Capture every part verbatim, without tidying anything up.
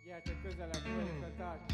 Gyertek közelebb, gyertek át!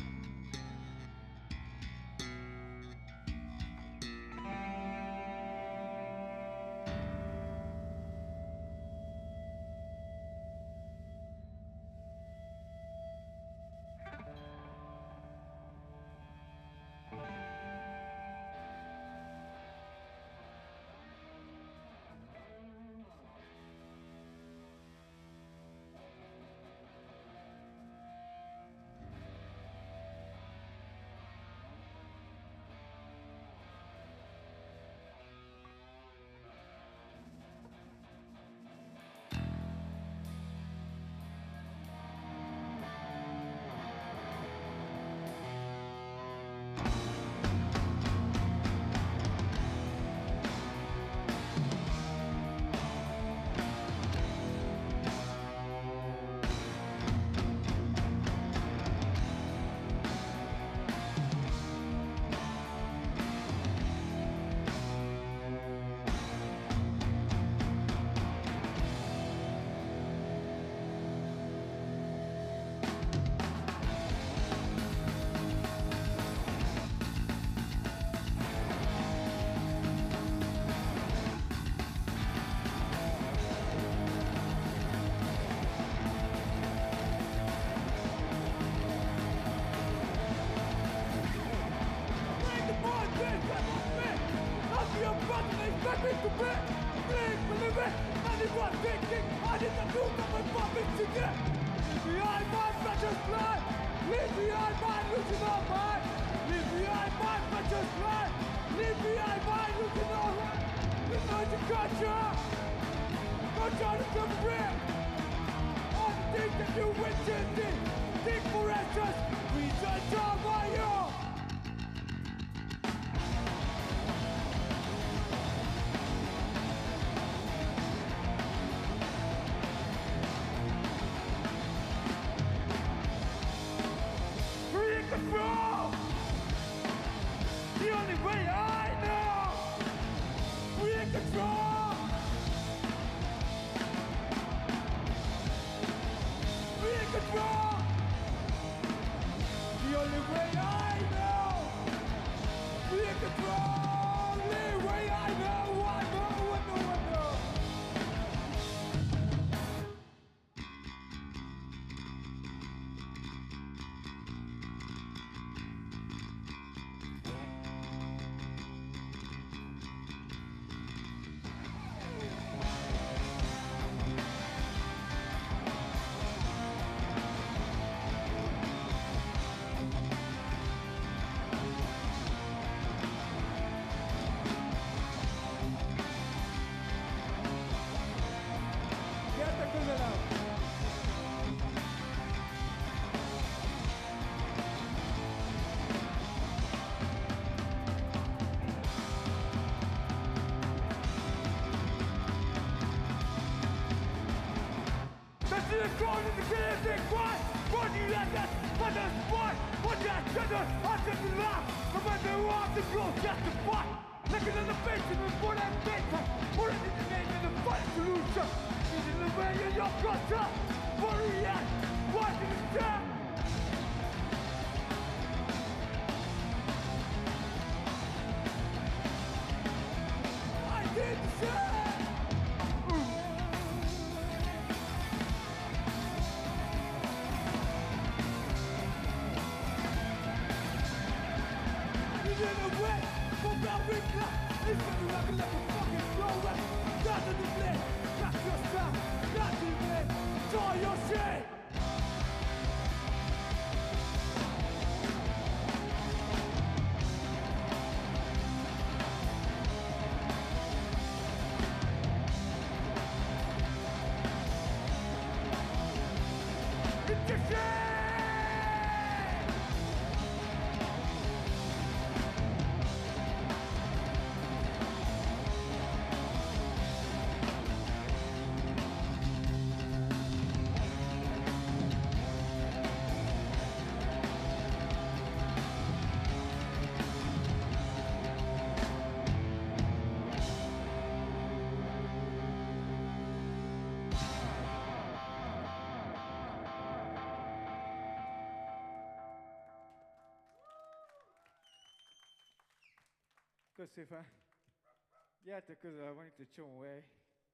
Köszönöm szépen. Gyertek közel, van itt egy csomó hely.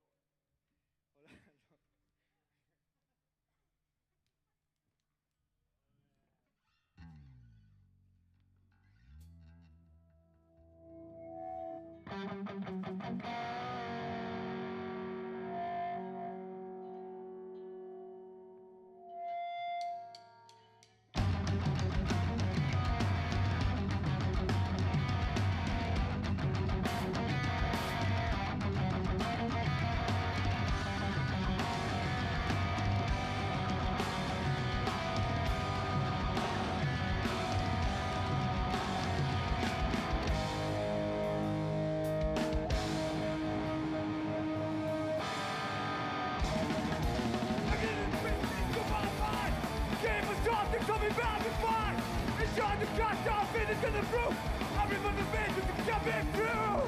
Coming back to fight and trying to cut off into the roof. I remember the vision to coming through.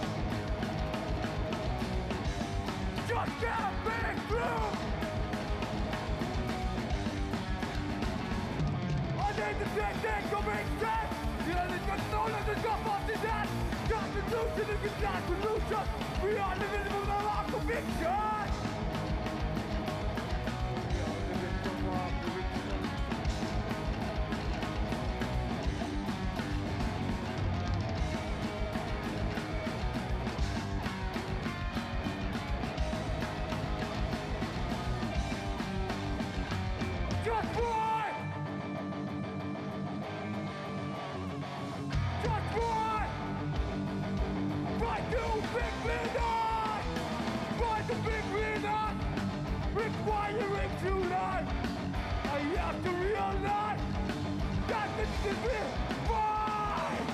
Just coming through. I need to take that coming straight. The only control of the top of the dead. Constitution is the God solution. We are living with our conviction. We are living from our conviction. Just fight! Just fight! Fight to big winner! Fight to big winner! Requiring tonight! I have to realize that this is real fight!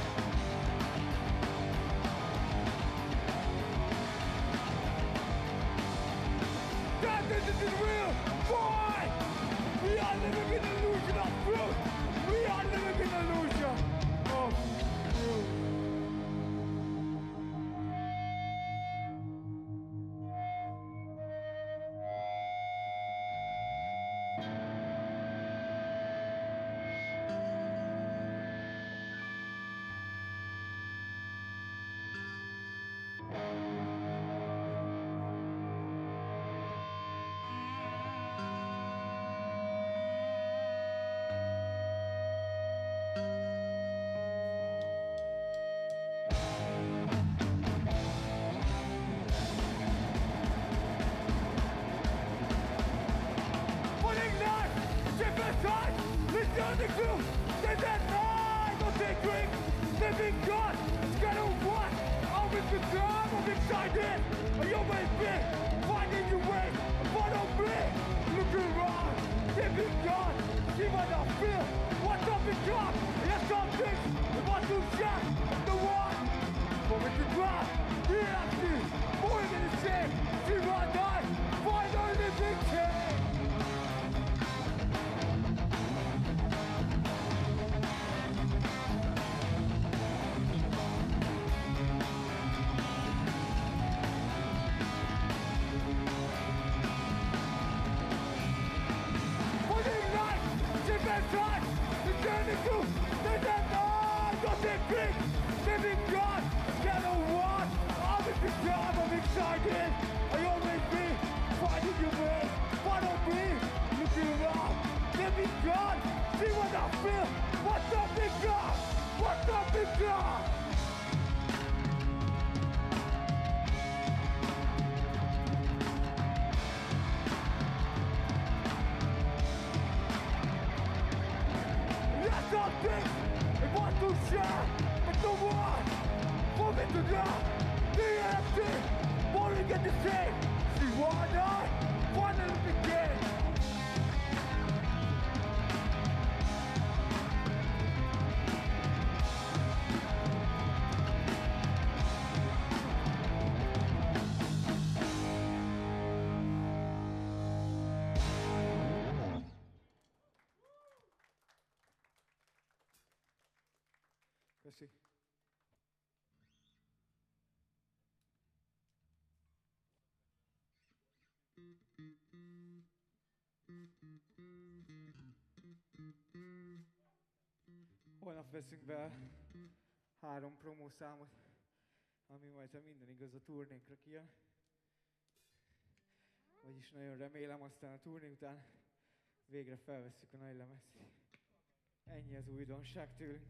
That this is real fight! We are living in an illusion of truth! We are living in an illusion of truth! Listening to the dead night of the drink, living God, scared of what? Always the time of excited. I always be finding your way, follow me. Look around, living God, see what I feel. What's up in God? Yes, something. Want to share the one. For me to drop, the empty, more than the same. See what I find on the big chain. Time, the journey to the dead night of the drink, living God, scared of what? Always the time of excited. I always be finding your way, follow me, looking around, living God, see what I feel. What's up in God? What's up in God? Something I want to share, but no one for me to drop. The empty, boring at the same. See what I finally begin. Köszi. Holnap veszünk be három promószámot. ami majd, ha minden igaz, a turnénkra kijön. Vagyis nagyon remélem, aztán a turné után végre felvesszük a nagy lemezt. Ennyi az újdonság tőlünk.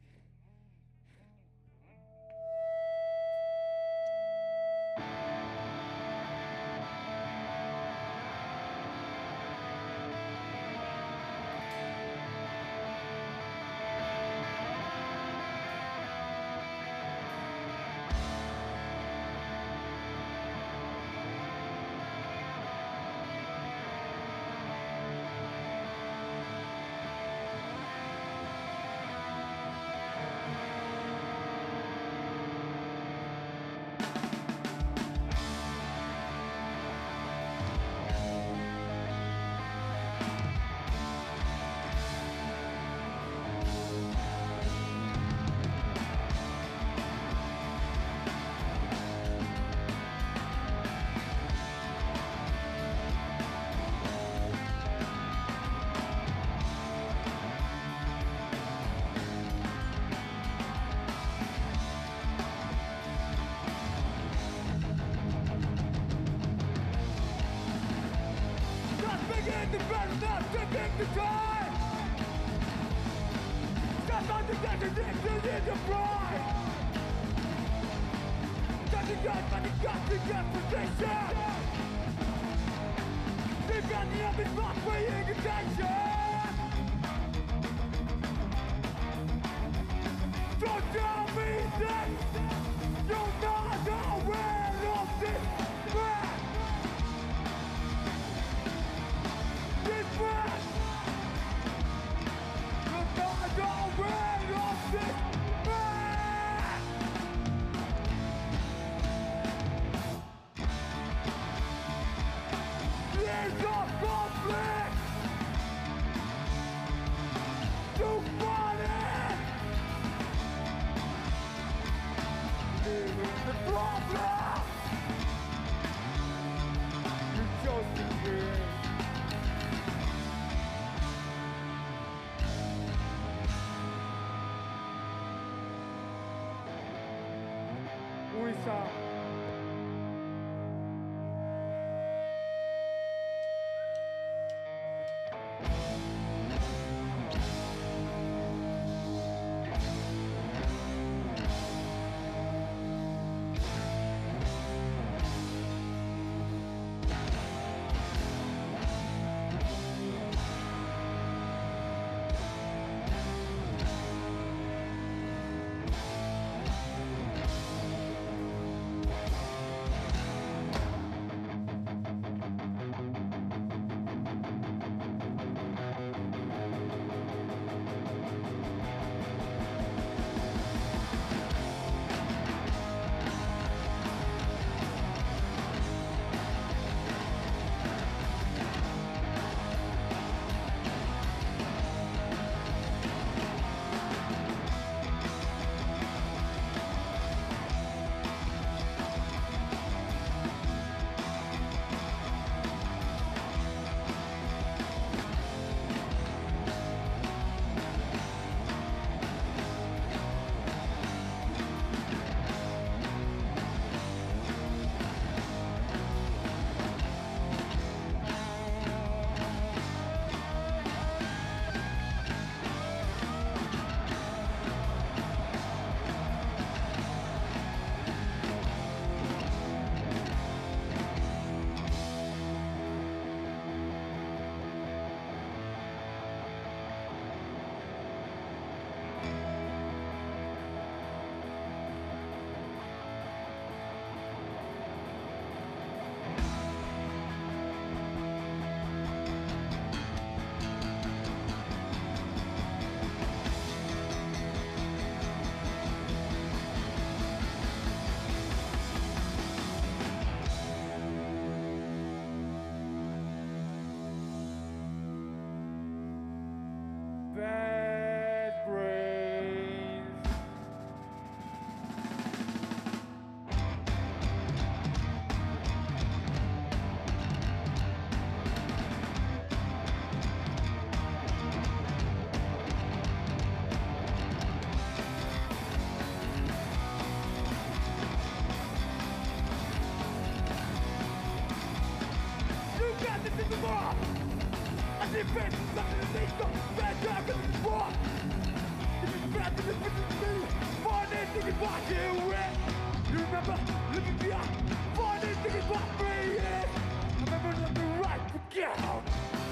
face, nothing to leave, so bad time in the sport. If it's bad, then it's different to me. Find anything about you, it. You remember living behind. Find anything about me, yeah. I remember nothing right, forget out.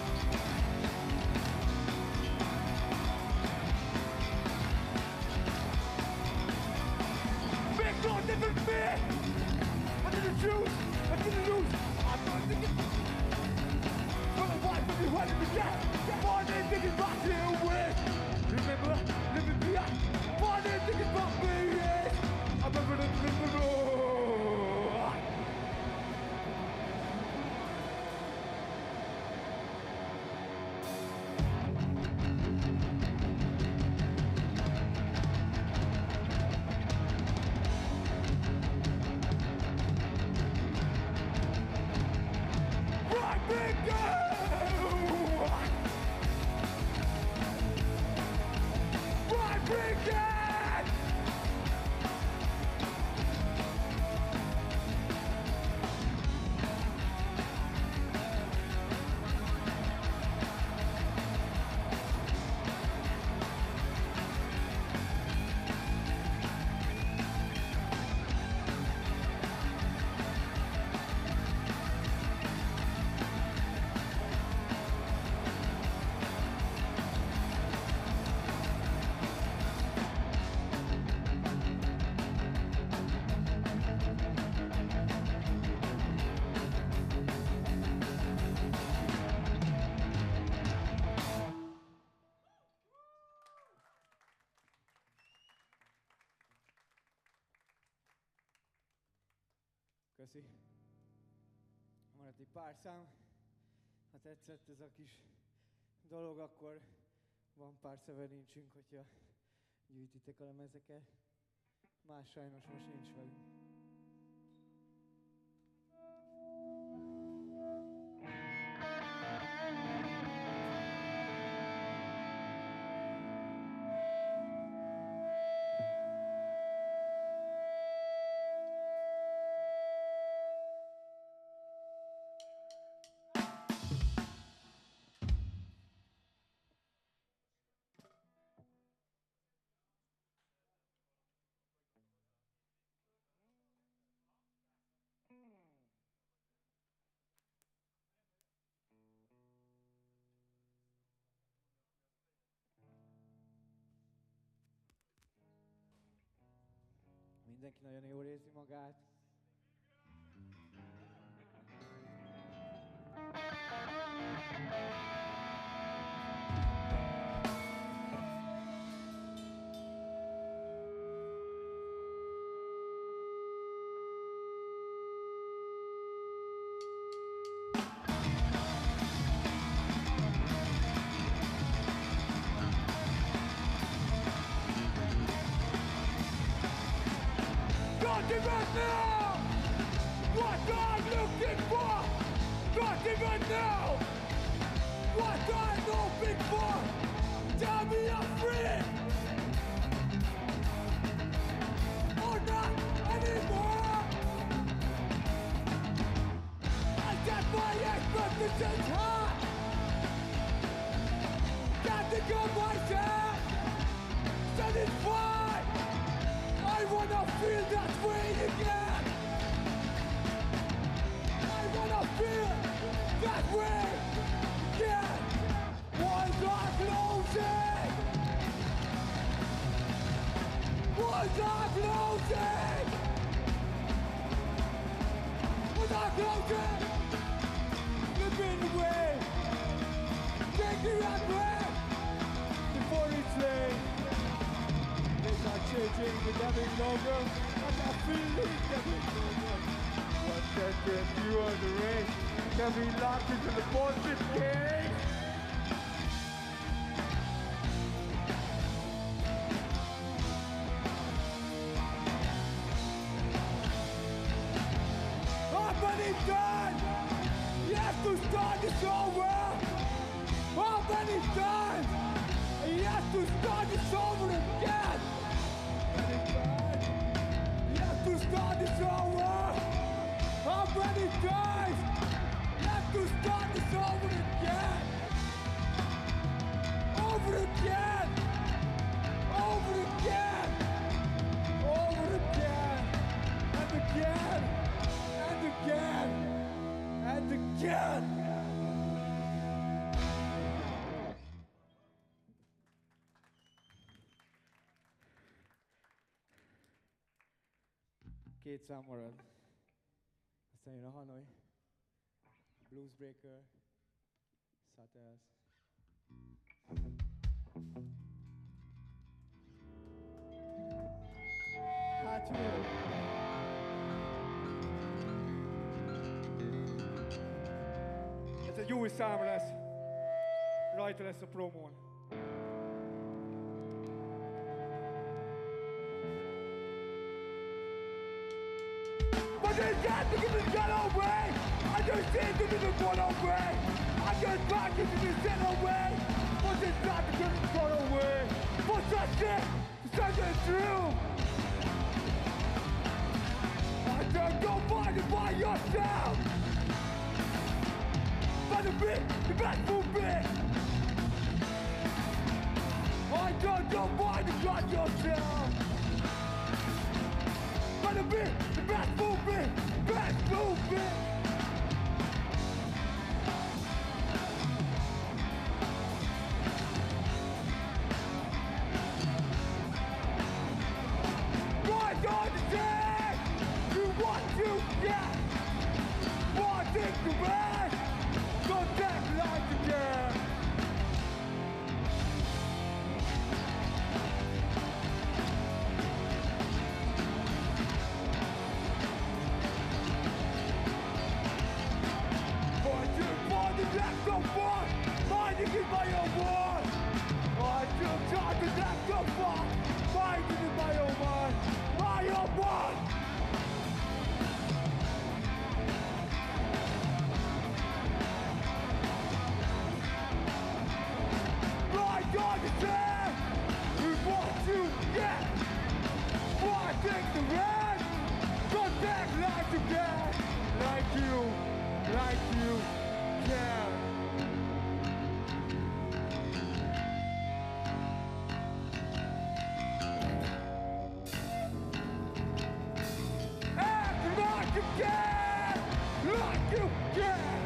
Big no different me. I didn't choose, I didn't lose. I don't think it's for the wife of you had to get. Find anything about you, it. Remember living behind. Find anything about me, yeah. I remember nothing to lose. Köszi. Maradt egy pár szám. Ha tetszett ez a kis dolog, akkor van pár szeverincsünk, hogyha gyűjtitek a lemezeket. Más sajnos most nincs velünk. Mindenki nagyon jól érzi magát. Don't even know what I'm looking for. Don't even know what I'm hoping for. Tell me I'm free or not anymore. I got my expectations high. Got to go myself satisfied. I wanna feel that way again. I wanna feel that way again. Walls are closing. Walls are closing. Walls are closing. Slipping away. Taking that way before it's late. Are changing, but getting longer. I got feeling getting longer. One second, you are the race. Can be locked into the bullshit game. How many times you have to start this over? How many times you have to start this over again? You have to start this over. How many times you have to start this over again? over again, over again, over again, and again, and again, and again. Két szám marad. Aztán jön a Hanoi, Bluesbreaker, Sattels. Hát jó! Ez egy új szám lesz. Rajta lesz a promón. But there's got to give it gun away. I just seem to be the one away. I just back to be sent away. But there's got to give it gun away. For such it, such it true. I just go find it by yourself. Find the bit, the best for bit. I just go find it by yourself. Find the bit, the best movement, best movement. What's on the day? You want to get wanting to rest. Don't take life again. That's so far, finding in my own world. I still try to that's so far, finding in my own mind, my own mind. Right on the sand, we want to get what takes the rest. Don't take life again, like you, like you. Yeah. Act like you can, like you can.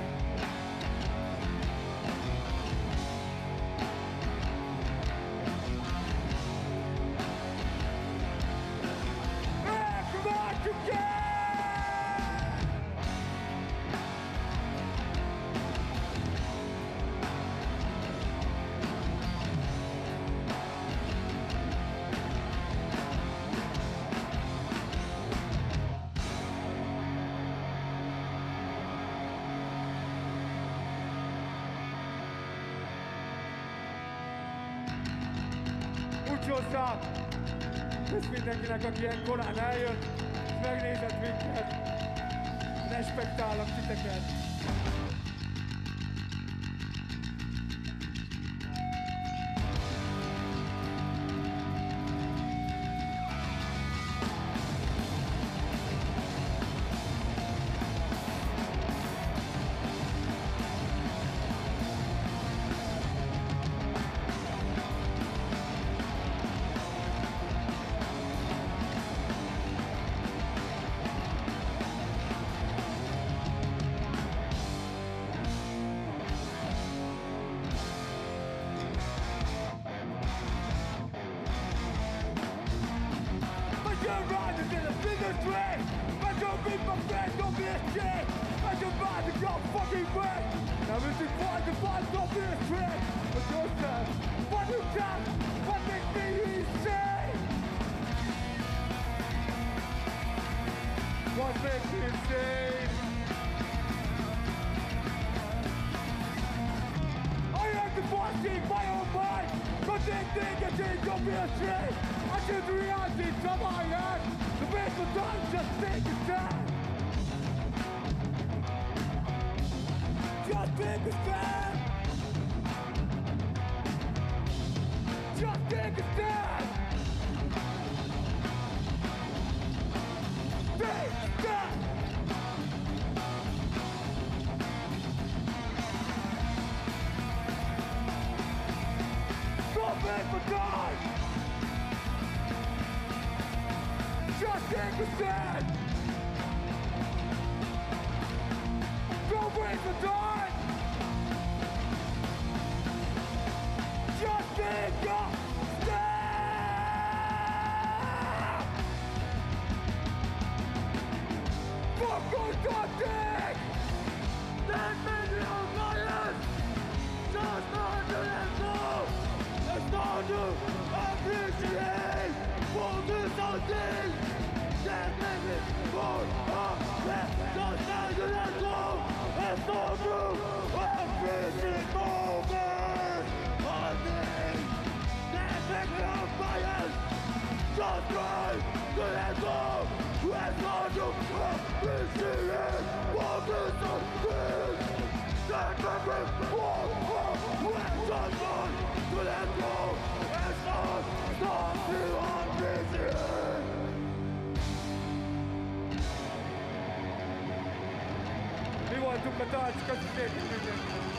Act like you can. Búcsúzzál! Kösz mindenkinek, aki ilyen korán eljött, és megnézett minket. Respektálok titeket! What makes you insane? I have to foresee my own mind. But they think that they don't be ashamed. I choose the reality of my head. The faithful time just take a stand. Just take a stand. Just take a stand. Take a stand. for God! Just take a stand! Don't wait for dawn! Just take a stand! Fuck good tactic! That made me on violence! Just not to let go! It's not to appreciate! For this something! That made me more upset! Just not to let go! It's not to appreciate moments! On things that make me on violence! Just try to let go! It's not to appreciate! For this something! That make me more upset! Just try to let go! It's not, not to appreciate! Mi voltunk a Tarts közösségi